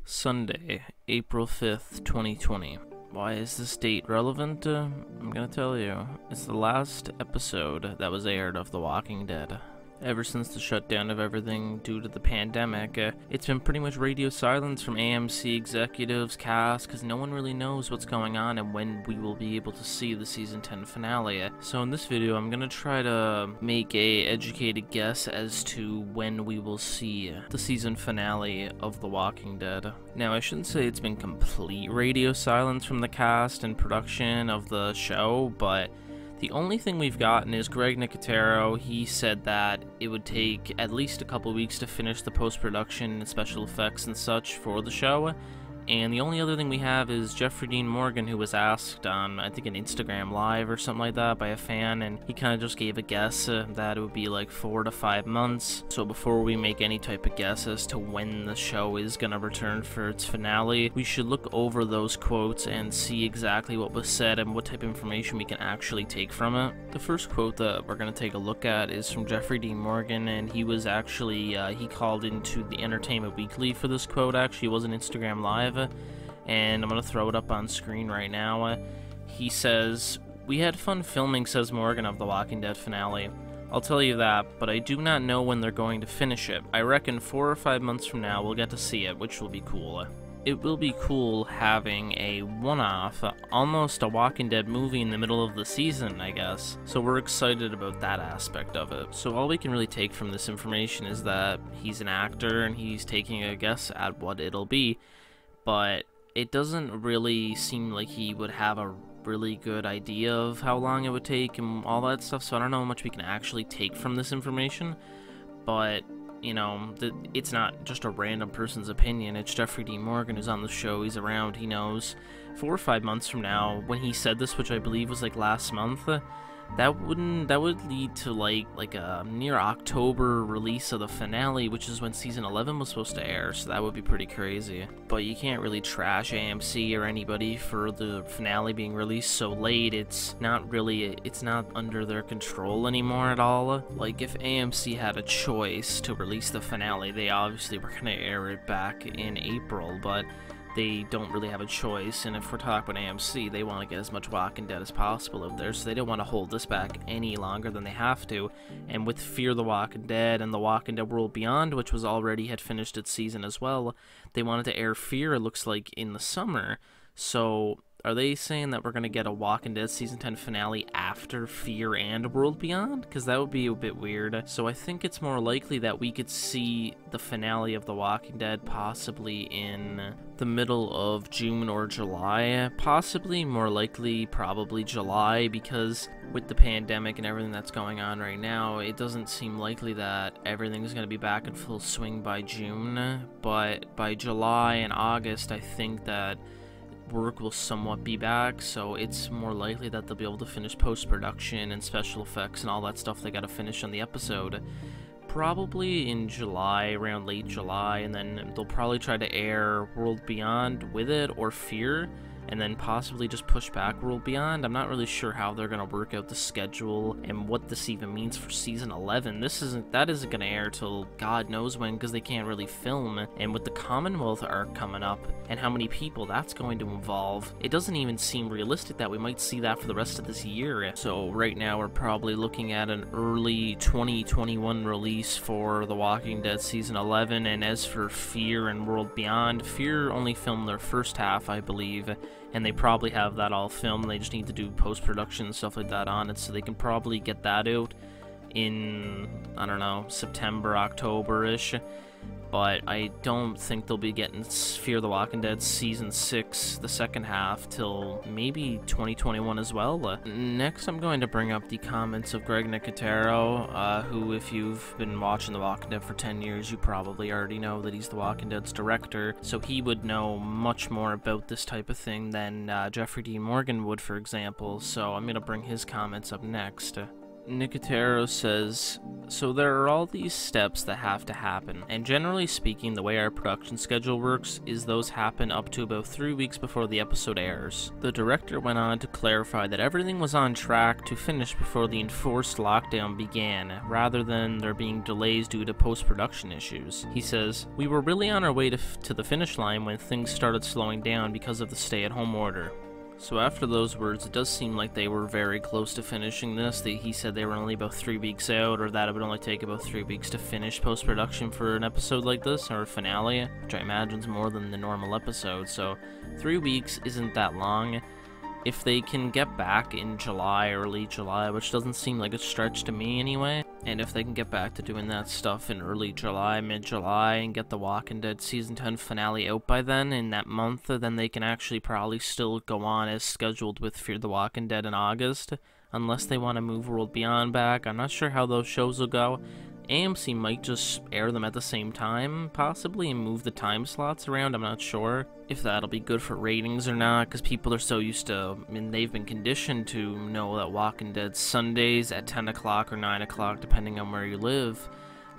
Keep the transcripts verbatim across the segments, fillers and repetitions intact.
Sunday, April fifth, twenty twenty. Why is this date relevant? Uh, I'm gonna tell you. It's the last episode that was aired of The Walking Dead. Ever since the shutdown of everything due to the pandemic, uh, it's been pretty much radio silence from A M C executives, cast, because no one really knows what's going on and when we will be able to see the season ten finale. So in this video, I'm gonna try to make a educated guess as to when we will see the season finale of The Walking Dead. Now, I shouldn't say it's been complete radio silence from the cast and production of the show, but the only thing we've gotten is Greg Nicotero. He said that it would take at least a couple weeks to finish the post-production and special effects and such for the show. And the only other thing we have is Jeffrey Dean Morgan, who was asked on, I think, an Instagram Live or something like that by a fan, and he kind of just gave a guess uh, that it would be like four to five months. So before we make any type of guess as to when the show is going to return for its finale, we should look over those quotes and see exactly what was said and what type of information we can actually take from it. The first quote that we're going to take a look at is from Jeffrey Dean Morgan, and he was actually, uh, he called into the Entertainment Weekly for this quote. Actually, it was an Instagram Live, and I'm going to throw it up on screen right now. Uh, he says, "We had fun filming," says Morgan, "of The Walking Dead finale. I'll tell you that, but I do not know when they're going to finish it. I reckon four or five months from now we'll get to see it, which will be cool. It will be cool having a one-off, uh, almost a Walking Dead movie in the middle of the season, I guess. So we're excited about that aspect of it. So all we can really take from this information is that he's an actor and he's taking a guess at what it'll be, but it doesn't really seem like he would have a really good idea of how long it would take and all that stuff, so I don't know how much we can actually take from this information. But, you know, the, it's not just a random person's opinion. It's Jeffrey Dean Morgan, who's on the show, he's around, he knows. Four or five months from now, when he said this, which I believe was like last month, that wouldn't that would lead to like like a near October release of the finale, which is when season eleven was supposed to air, so that would be pretty crazy. But you can't really trash A M C or anybody for the finale being released so late. It's not really it's not under their control anymore at all. Like, if A M C had a choice to release the finale, they obviously were gonna air it back in April, but they don't really have a choice. And if we're talking about A M C, they want to get as much Walking Dead as possible out there, so they don't want to hold this back any longer than they have to. And with Fear the Walking Dead and The Walking Dead World Beyond, which was already had finished its season as well, they wanted to air Fear, it looks like, in the summer. So are they saying that we're going to get a Walking Dead Season ten finale after Fear and World Beyond? Because that would be a bit weird. So I think it's more likely that we could see the finale of The Walking Dead possibly in the middle of June or July. Possibly, more likely, probably July, because with the pandemic and everything that's going on right now, it doesn't seem likely that everything's going to be back in full swing by June. But by July and August, I think that work will somewhat be back, so it's more likely that they'll be able to finish post-production and special effects and all that stuff they gotta finish on the episode probably in July, around late July, and then they'll probably try to air World Beyond with it, or Fear, and then possibly just push back World Beyond. I'm not really sure how they're gonna work out the schedule and what this even means for season eleven. This isn't that isn't gonna air till God knows when, because they can't really film. And with the Commonwealth arc coming up and how many people that's going to involve, it doesn't even seem realistic that we might see that for the rest of this year. So right now we're probably looking at an early twenty twenty-one release for The Walking Dead season eleven. And as for Fear and World Beyond, Fear only filmed their first half, I believe, and they probably have that all filmed. They just need to do post-production and stuff like that on it, so they can probably get that out in, I don't know, September, October-ish. But I don't think they'll be getting Fear the Walking Dead Season six, the second half, till maybe twenty twenty-one as well. Uh, next, I'm going to bring up the comments of Greg Nicotero, uh, who, if you've been watching The Walking Dead for ten years, you probably already know that he's The Walking Dead's director, so he would know much more about this type of thing than uh, Jeffrey Dean Morgan would, for example, so I'm going to bring his comments up next. Nicotero says, so there are all these steps that have to happen, and generally speaking, the way our production schedule works is those happen up to about three weeks before the episode airs. The director went on to clarify that everything was on track to finish before the enforced lockdown began, rather than there being delays due to post-production issues. He says, we were really on our way to, f to the finish line when things started slowing down because of the stay-at-home order. So after those words, it does seem like they were very close to finishing this. They, he said they were only about three weeks out, or that it would only take about three weeks to finish post-production for an episode like this, or a finale, which I imagine is more than the normal episode. So three weeks isn't that long. If they can get back in July, early July, which doesn't seem like a stretch to me anyway, and if they can get back to doing that stuff in early July, mid-July, and get the Walking Dead Season ten finale out by then, in that month, then they can actually probably still go on as scheduled with Fear the Walking Dead in August, unless they want to move World Beyond back. I'm not sure how those shows will go. A M C might just air them at the same time, possibly, and move the time slots around. I'm not sure if that'll be good for ratings or not, because people are so used to, I mean, they've been conditioned to know that Walking Dead Sundays at ten o'clock or nine o'clock, depending on where you live.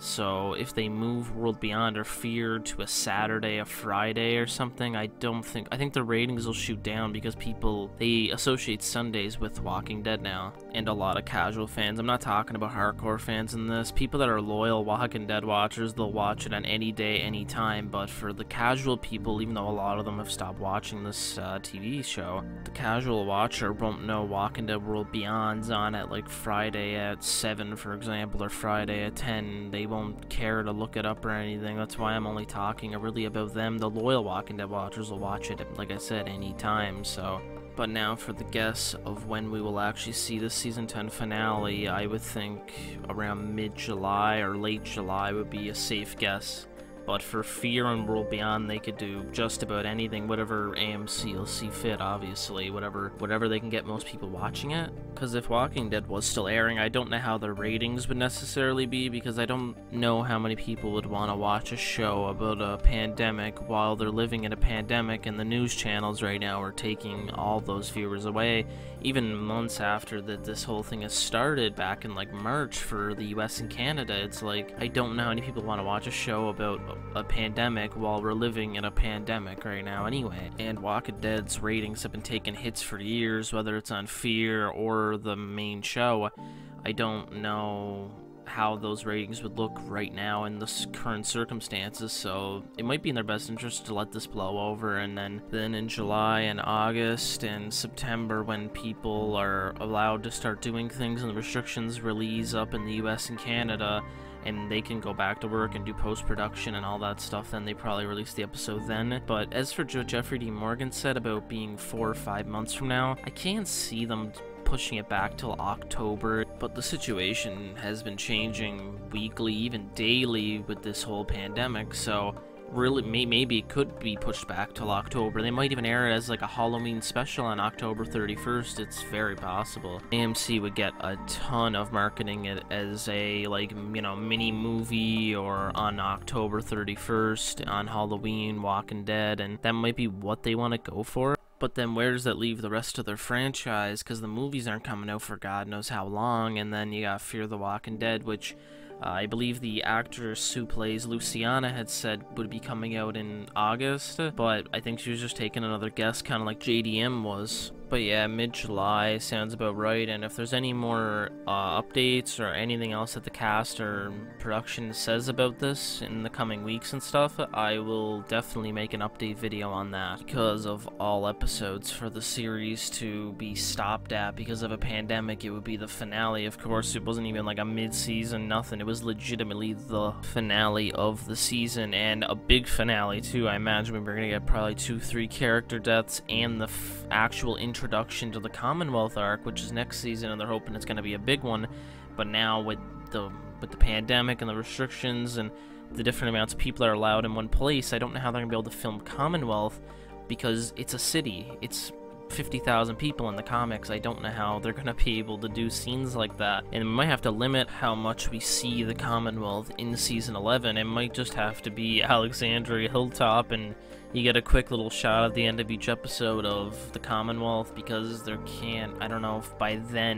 So if they move World Beyond or Fear to a Saturday, a Friday or something, I don't think, I think the ratings will shoot down because people, they associate Sundays with Walking Dead now, and a lot of casual fans. I'm not talking about hardcore fans in this. People that are loyal Walking Dead watchers, they'll watch it on any day, any time, but for the casual people, even though a lot of them have stopped watching this uh, T V show, the casual watcher won't know Walking Dead World Beyond's on at like Friday at seven, for example, or Friday at ten. They won't care to look it up or anything. That's why I'm only talking really about them. The loyal Walking Dead watchers will watch it, like I said, anytime. So, but now for the guess of when we will actually see the season ten finale, I would think around mid-July or late July would be a safe guess. But for Fear and World Beyond, they could do just about anything, whatever A M C will see fit, obviously, whatever whatever they can get most people watching it. Because if Walking Dead was still airing, I don't know how the ratings would necessarily be, because I don't know how many people would want to watch a show about a pandemic while they're living in a pandemic, and the news channels right now are taking all those viewers away. Even months after that this whole thing has started, back in like March for the U S and Canada, it's like, I don't know how many people want to watch a show about a pandemic while we're living in a pandemic right now anyway. And Walking Dead's ratings have been taking hits for years, whether it's on Fear or the main show. I don't know how those ratings would look right now in the current circumstances, so it might be in their best interest to let this blow over, and then then in July and August and September, when people are allowed to start doing things and the restrictions release up in the U S and Canada, and they can go back to work and do post-production and all that stuff, then they probably release the episode then. But as for what Jeffrey D. Morgan said about being four or five months from now, I can't see them pushing it back till October, but the situation has been changing weekly, even daily, with this whole pandemic, so really may maybe it could be pushed back till October. They might even air it as like a Halloween special on October thirty-first. It's very possible. A M C would get a ton of marketing it as a, like, you know, mini movie, or on October thirty-first on Halloween, Walking Dead, and that might be what they want to go for. But then where does that leave the rest of their franchise? Because the movies aren't coming out for God knows how long, and then you got Fear the Walking Dead, which uh, I believe the actress who plays Luciana had said would be coming out in August, but I think she was just taking another guess, kind of like J D M was. But yeah, mid-July sounds about right, and if there's any more uh, updates or anything else that the cast or production says about this in the coming weeks and stuff, I will definitely make an update video on that, because of all episodes for the series to be stopped at because of a pandemic. It would be the finale. Of course, it wasn't even like a mid-season, nothing. It was legitimately the finale of the season, and a big finale too. I imagine we're gonna get probably two, three character deaths, and the f actual introduction to the Commonwealth arc, which is next season, and they're hoping it's going to be a big one. But now with the with the pandemic and the restrictions and the different amounts of people that are allowed in one place, I don't know how they're going to be able to film Commonwealth, because it's a city. It's fifty thousand people in the comics. I don't know how they're going to be able to do scenes like that. And we might have to limit how much we see the Commonwealth in season eleven. It might just have to be Alexandria Hilltop, and you get a quick little shot at the end of each episode of the Commonwealth, because there can't, I don't know if by then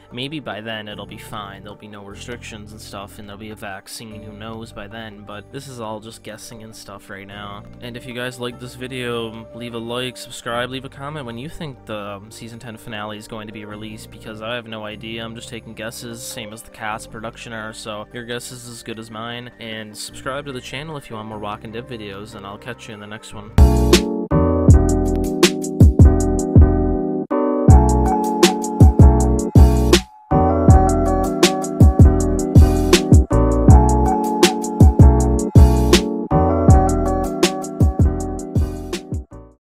Maybe by then it'll be fine, there'll be no restrictions and stuff, and there'll be a vaccine, who knows by then, but this is all just guessing and stuff right now. And if you guys like this video, leave a like, subscribe, leave a comment when you think the um, season ten finale is going to be released, because I have no idea. I'm just taking guesses, same as the Cats production are, so your guess is as good as mine. And subscribe to the channel if you want more Walking Dead videos, and I'll catch you in the next one.